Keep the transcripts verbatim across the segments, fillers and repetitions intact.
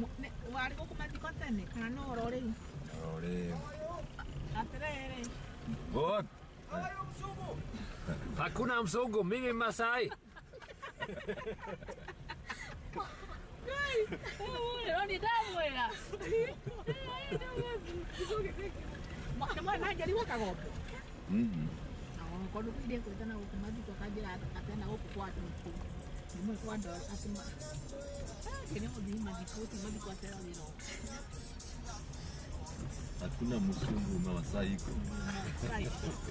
Wari ko kumati kontene kano rore. Rore. Atere. Good. Hakuna mzungu, mimi Masai. Hey, oh, ni damu ya. Kama na jadi waka go. Mhm. Ah, ko lu ide ko tana ko madi ko kajira atana ko kwa tu. Ni kwa ndo atima. Kene mo di madi ko ti madi ko atera lino. Hakuna mzungu na Masai iko. Masai.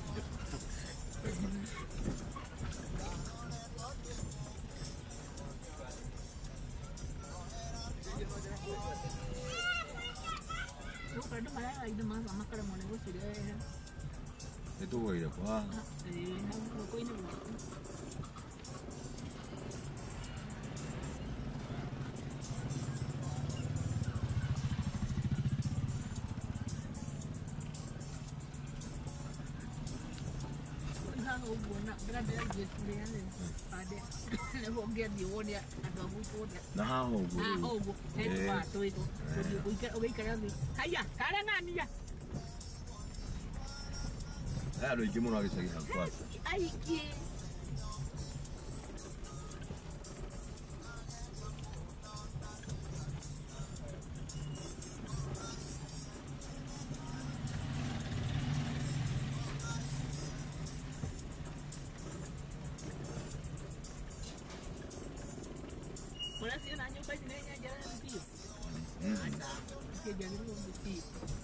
Yo kada mala ida mas ama kada mone go sire. Itu wa ida kwa. Eh, na ko ina. Ho buona, grande la gestione. Ade. Ne ho dia di odia, ada buku odia. Na ho bu. Ah, ho bu. Eh, pa, tu itu. Tu bu ika, oke kaya ni. Haya, kaya ngani ya. Ah, lo hicimos una vez aquí al cuarto. Ai ki. Wala siya na nyo pa dinay niya dyan ang tiyo. Ada, siya dyan yung tiyo.